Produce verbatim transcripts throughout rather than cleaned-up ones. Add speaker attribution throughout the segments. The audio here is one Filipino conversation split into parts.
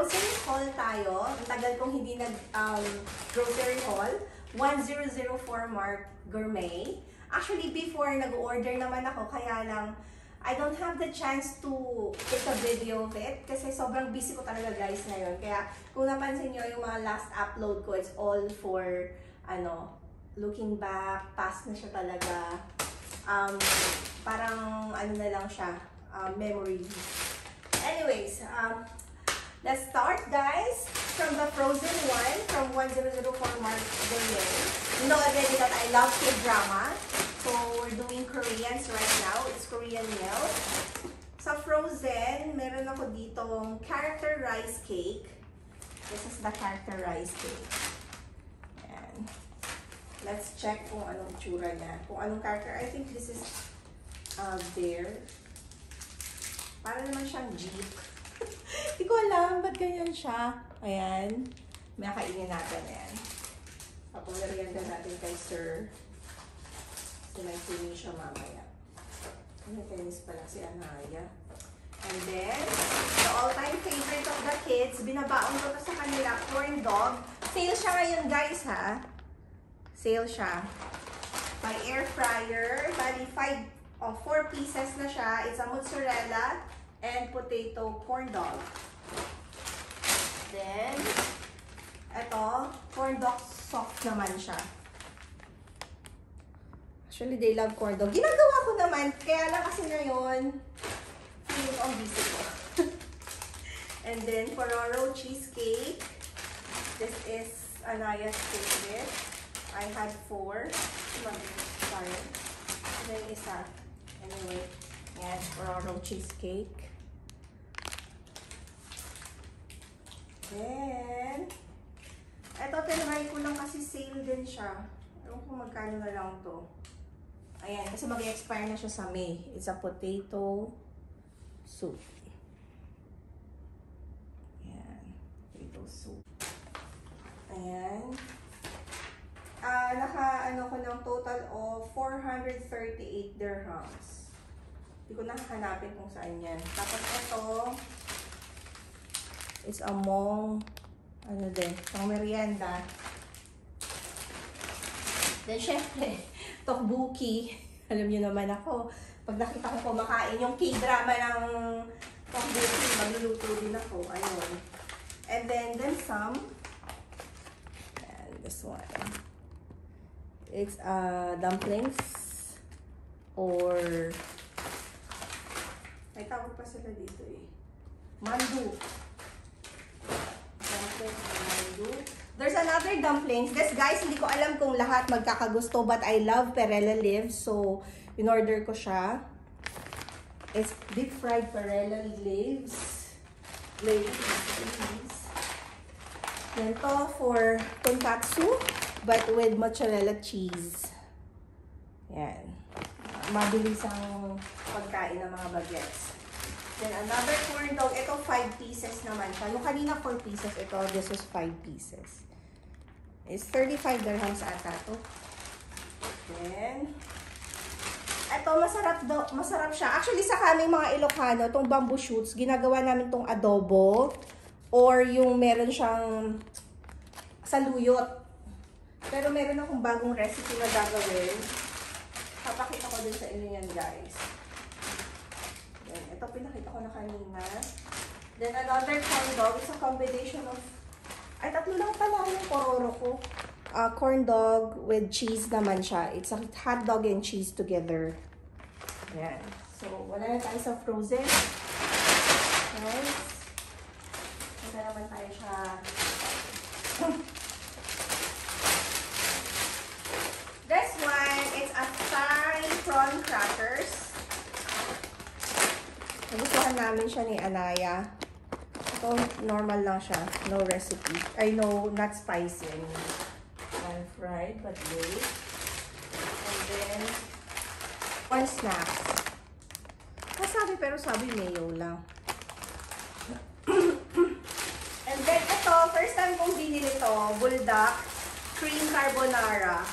Speaker 1: grocery haul tayo. Ang tagal kong hindi nag um, grocery haul. one thousand four Mark Gourmet. Actually, before, nag-order naman ako. Kaya lang, I don't have the chance to take a video of it. Kasi sobrang busy ko talaga guys ngayon. Kaya kung napansin nyo yung mga last upload ko, it's all for, ano, looking back. Past na siya talaga. Um, parang, ano na lang siya, uh, memories. Anyways, um, let's start, guys, from the frozen one, from one thousand four Mark Gourmet. You know already that I love K-drama. So, we're doing Koreans right now. It's Korean meals. Sa frozen, meron ako ditong character rice cake. This is the character rice cake. Ayan. Let's check kung anong tsura niya. Kung anong character. I think this is uh, bear. Para naman siyang jeep. Hindi ko alam ba't ganyan siya. Ayan. May kainin natin. Ayan. Papagarianda natin kay Sir. Sinay-sini siya mamaya. May tennis pala si Anaya. And then, the all-time favorite of the kids, binabaon ko to sa kanila, corn dog. Sale siya ngayon guys ha. Sale siya. By air fryer. Bali, five of four pieces na siya. It's a mozzarella and potato corn dog. Then, eto, corn dog soft naman siya. Actually, they love corn dog. Ginagawa ko naman, kaya lang kasi ngayon, feeling ang busy ko. And then, Ferrero cheesecake. This is Anaya's favorite. I had four. Sorry. And then isa. Anyway, yan, Ferrero cheesecake. Then, eto, tinry ko lang kasi sale din siya. Ewan kung magkano na lang to. Ayan, kasi mag-expire na siya sa May. It's a potato soup. Ayan, potato soup. Ayan. Ah, naka-ano ko ng total of four hundred thirty-eight dirhams. Hindi ko nakahanapin kung saan yan. Tapos ito, it's among, ano din, pang merienda. Then, syempre, tteokbokki. Alam niyo naman ako, pag nakita ko kumakain yung K-drama ng tteokbokki, magluluto din ako. Ayun. And then, then some. And this one. It's uh, dumplings. Or, may tawag pa sila dito eh. Mandu. Dumplings or mandu. There's another dumplings. This guys, hindi ko alam kung lahat magkakagusto, but I love Perella leaves. So, in-order ko siya. It's deep fried Perella leaves. Leaves. Then to for tonkatsu, but with mozzarella cheese. Yan. Mabilis ang pagkain ng mga bagets. Then another corn dog. Ito five pieces naman siya. Yung kanina four pieces. Ito, this is five pieces. It's thirty-five dirhams ata to. Then, ito masarap do, masarap siya. Actually sa kaming mga Ilocano, tong bamboo shoots, ginagawa namin tong adobo or yung meron siyang saluyot. Pero meron akong bagong recipe na gagawin. Papakita ko din sa inyo yan, guys. Then, ito pinakita ko na kanina. Then another corn dog is a combination of, ay tatlo lang pala yung pororo ko. Uh, corn dog with cheese naman siya. It's a hot dog and cheese together. Ayan. So, wala na tayo sa frozen. Nice. Wala naman tayo siya. This one, it's a Thai prawn crackers. Nagustuhan namin siya ni Anaya. Ito, normal lang siya. No recipe. I know, not spicy. I mean, pan-fried, but wait. And then, one snacks. Kasabi, pero sabi mayo lang. And then, ito, first time kong binili ito, buldak, cream carbonara.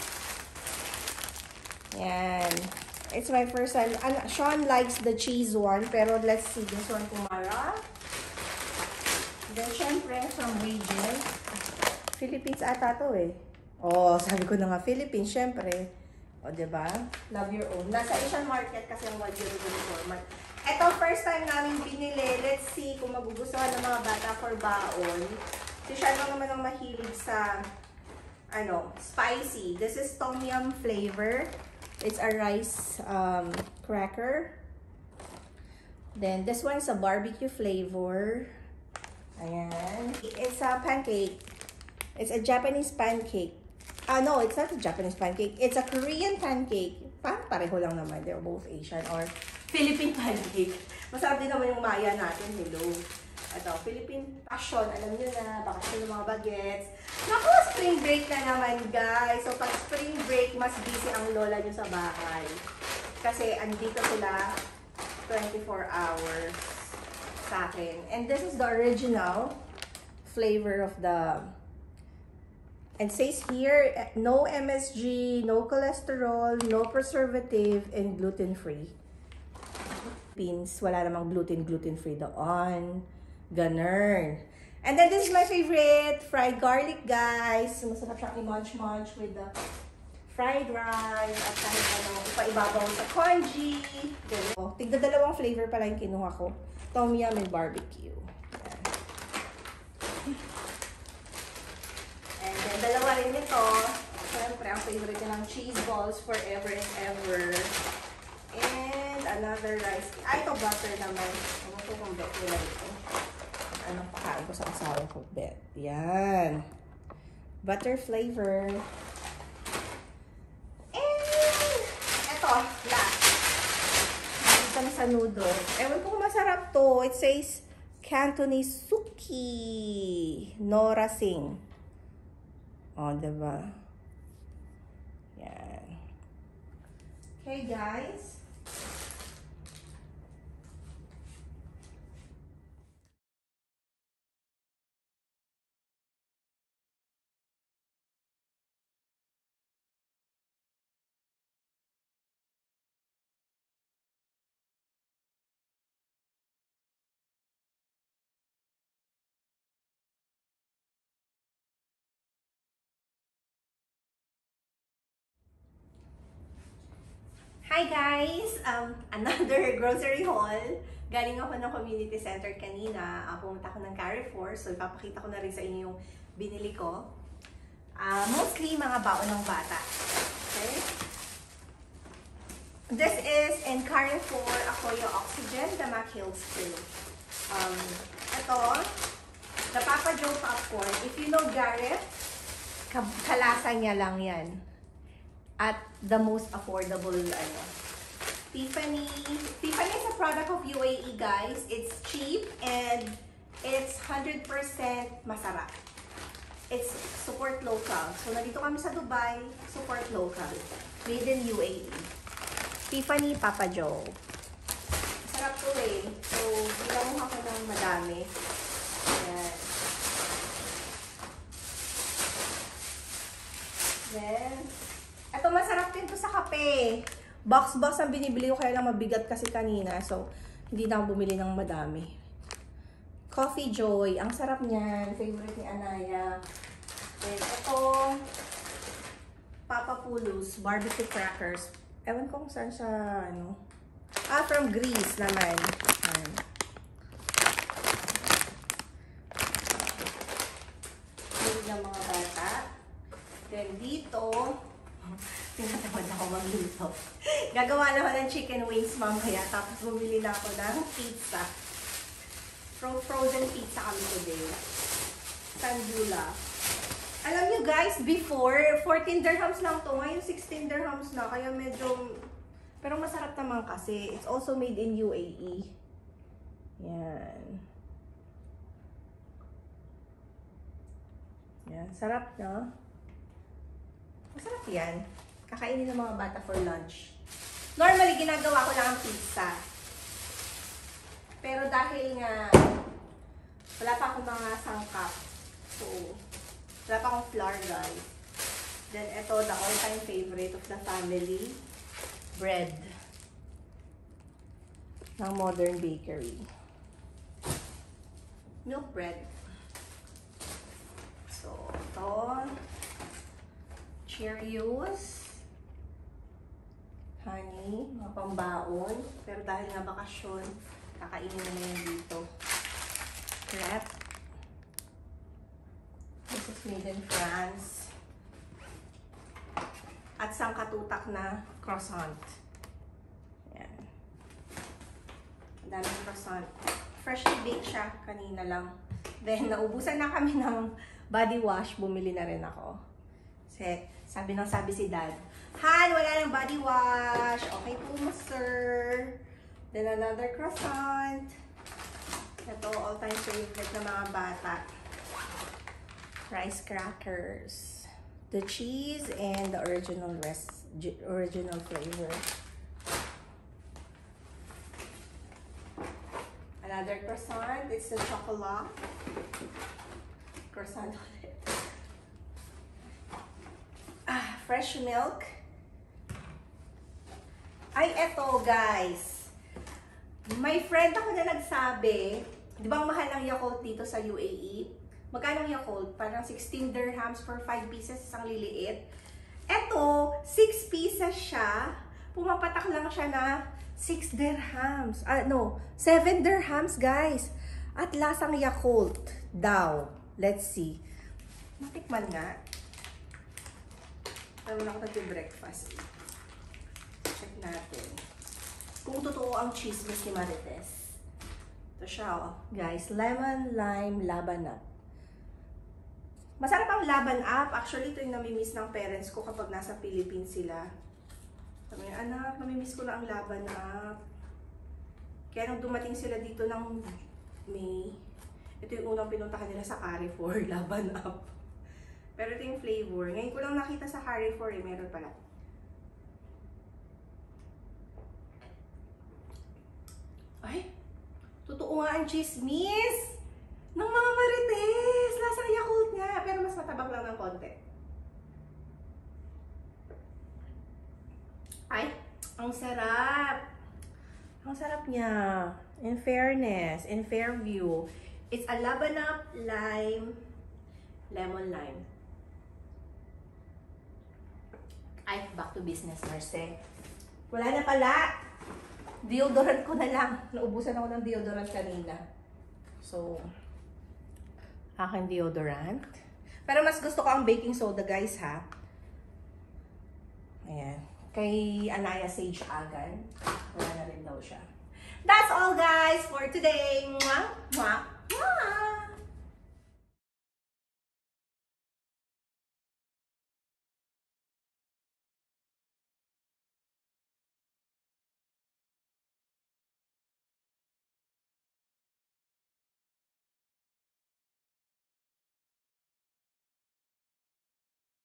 Speaker 1: Yan. It's my first time. And Sean likes the cheese one, pero let's see this one, Kumara. then, syempre, from Radian. Philippines ata to eh. Oh, sabi ko na nga, Philippines, syempre. O, diba? Love your own. Nasa Asian market kasi ang one zero zero four mark. Ito, first time namin binili. Let's see kung magugustuhan ng mga bata for baon. Si Sharma naman ang mahilig sa, ano, spicy. This is tom yum flavor. It's a rice um, cracker. Then, this one's a barbecue flavor. Ayan. It's a pancake. It's a Japanese pancake. Ah, no, it's not a Japanese pancake. It's a Korean pancake. Parang pareho lang naman. They're both Asian or Philippine pancake. Masarap din naman yung maya natin. Hello. Ito, Philippine passion. Alam nyo na, bakasyon ng mga bagets. Naku, spring break na naman, guys. So, pag spring break, mas busy ang lola nyo sa bahay. Kasi, andito sila twenty-four hours sa akin. And this is the original flavor of the... And says here, no M S G, no cholesterol, no preservative, and gluten-free. Beans, wala namang gluten, gluten-free doon. Ganun. And then this is my favorite, fried garlic, guys. Masarap siyang i-munch-munch with the fried rice. At kahit ano, ipaibabaw sa congee. Ganun. Oh, tigda dalawang flavor pala yung kinuha ko. Tom yum and barbecue. And then, dalawa rin ito. Siyempre, ang favorite niya ng cheese balls forever and ever. And another rice. Ay, ito butter naman. Ano ko kung bet nila ito. Anong pakain ko sa asawa ko? Bet. Yan. Butter flavor. And ito, last. Dito na sa noodle. Ewan ko kung masarap to. It says Cantonese Suki Nora Singh. O, oh, diba? Yan. Okay, guys. Hi guys! Um, another grocery haul. Galing ako ng community center kanina. Uh, pumunta ako ng Carrefour. So, ipapakita ko na rin sa inyo yung binili ko. Uh, mostly mga baon ng bata. Okay? This is in Carrefour Akoyo Oxygen, the McHill's two. Um, ito, the Papa Joe popcorn. If you know Garrett, kalasa niya lang yan. At the most affordable, ano. Tiffany. Tiffany is a product of U A E, guys. It's cheap and it's one hundred percent masarap. It's support local. So, nandito kami sa Dubai, support local. Made in U A E. Tiffany Papa Joe. Masarap to eh. So, bilang mo ako ng madami. Ayan. Then, ito, masarap din to sa kape. Box-box ang binibili ko, kaya lang mabigat kasi kanina. So, hindi na ako bumili ng madami. Coffee Joy. Ang sarap niyan. Favorite ni Anaya. Then, ito, Papa Pulos. Barbecue crackers. Ewan ko kung saan siya, ano. Ah, from Greece naman. Ayan. Hindi ng mga bata. Then, dito, tinatamad ako magluto. Gagawa na ako ng chicken wings mamaya. Tapos bumili na ako ng pizza. Fro frozen pizza kami today. Sandula. Alam nyo guys, before, fourteen dirhams lang to. Ngayon, sixteen dirhams na. Kaya medyo, pero masarap naman kasi. It's also made in U A E. Yan. Yan. Sarap, no? Masarap yan. Kakainin ng mga bata for lunch. Normally, ginagawa ko lang ang pizza. Pero dahil nga, wala pa akong mga sangkap. So, wala pa akong flour, guys. Then, ito, the all-time favorite of the family. Bread. Ng Modern Bakery. Milk bread. ito. Cheerios. Honey, mga pambaon. Pero dahil nga bakasyon, kakainin na yan dito. Crepe. This is made in France. At sangkatutak na croissant. Yan. Ang daming croissant. Freshly baked siya kanina lang. Then, naubusan na kami ng body wash. Bumili na rin ako. Kasi, sabi nang sabi si Dad, Han, wala nang body wash. Okay po, sir. Then, another croissant. Ito, all-time favorite ng mga bata. Rice crackers. The cheese and the original rest, original flavor. Another croissant. It's the chocolate. Croissant ulit. Ah, fresh milk. Ay, eto guys. May friend ako na nagsabi, di ba ang mahal ng Yakult dito sa U A E? Magkano ang Yakult? Parang sixteen dirhams for five pieces, isang liliit. Eto, six pieces siya. Pumapatak lang siya na six dirhams. Ah, no, seven dirhams guys. At lasang Yakult daw. Let's see. Matikman nga. Pero wala ko nag-breakfast. Check natin. Kung totoo ang chismis ni Marites. Ito siya, oh. Guys, lemon, lime, laban up. Masarap ang laban up. Actually, ito yung namimiss ng parents ko kapag nasa Philippines sila. Sabi niya, anak, namimiss ko na ang laban up. Kaya nung dumating sila dito ng May, ito yung unang pinuntahan nila sa Carrefour, laban up. Pero ito yung flavor. Ngayon ko lang nakita sa Carrefour eh, meron pala. Ay, totoo nga ang chismis ng mga Marites. Lasang Yakult nga, pero mas matabang lang ng konti. Ay, ang sarap. Ang sarap niya. In fairness, in Fairview, it's a laban up lime, lemon lime. Ay, back to business, Marce. Wala na pala. Deodorant ko na lang. Naubusan ako ng deodorant kanina. So, aking deodorant. Pero mas gusto ko ang baking soda, guys, ha? Ayan. Kay Anaya Sage Agan. Wala na rin daw siya. That's all, guys, for today. Mwah! Mwah! Mwah!